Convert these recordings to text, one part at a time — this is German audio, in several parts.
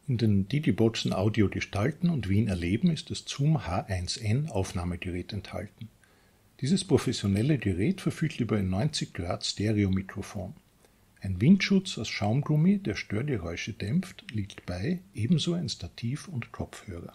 In den Didibotzen Audio gestalten und Wien erleben ist das Zoom H1N Aufnahmegerät enthalten. Dieses professionelle Gerät verfügt über ein 90 Grad Stereomikrofon. Ein Windschutz aus Schaumgummi, der Störgeräusche dämpft, liegt bei, ebenso ein Stativ und Kopfhörer.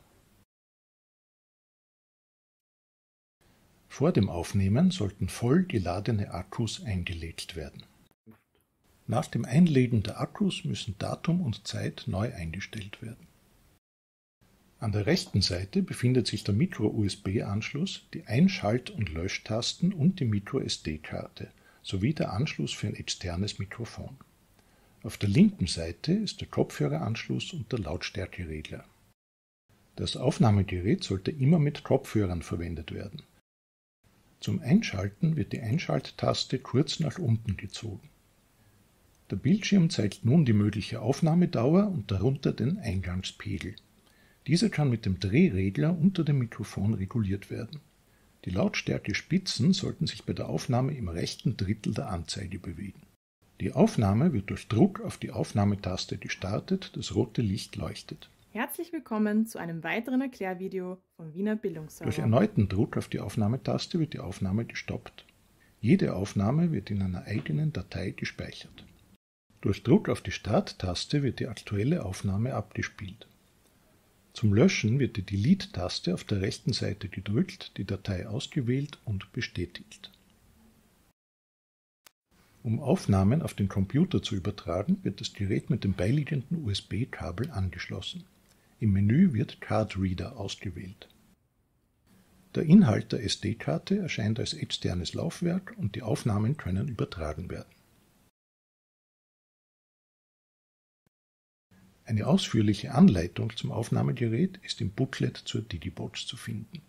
Vor dem Aufnehmen sollten voll geladene Akkus eingelegt werden. Nach dem Einlegen der Akkus müssen Datum und Zeit neu eingestellt werden. An der rechten Seite befindet sich der Micro-USB-Anschluss, die Einschalt- und Löschtasten und die Micro-SD-Karte sowie der Anschluss für ein externes Mikrofon. Auf der linken Seite ist der Kopfhöreranschluss und der Lautstärkeregler. Das Aufnahmegerät sollte immer mit Kopfhörern verwendet werden. Zum Einschalten wird die Einschalttaste kurz nach unten gezogen. Der Bildschirm zeigt nun die mögliche Aufnahmedauer und darunter den Eingangspegel. Dieser kann mit dem Drehregler unter dem Mikrofon reguliert werden. Die Lautstärkespitzen sollten sich bei der Aufnahme im rechten Drittel der Anzeige bewegen. Die Aufnahme wird durch Druck auf die Aufnahmetaste gestartet, das rote Licht leuchtet. Herzlich willkommen zu einem weiteren Erklärvideo vom Wiener Bildungsserver. Durch erneuten Druck auf die Aufnahmetaste wird die Aufnahme gestoppt. Jede Aufnahme wird in einer eigenen Datei gespeichert. Durch Druck auf die Starttaste wird die aktuelle Aufnahme abgespielt. Zum Löschen wird die Delete-Taste auf der rechten Seite gedrückt, die Datei ausgewählt und bestätigt. Um Aufnahmen auf den Computer zu übertragen, wird das Gerät mit dem beiliegenden USB-Kabel angeschlossen. Im Menü wird Card Reader ausgewählt. Der Inhalt der SD-Karte erscheint als externes Laufwerk und die Aufnahmen können übertragen werden. Eine ausführliche Anleitung zum Aufnahmegerät ist im Booklet zur Didibots zu finden.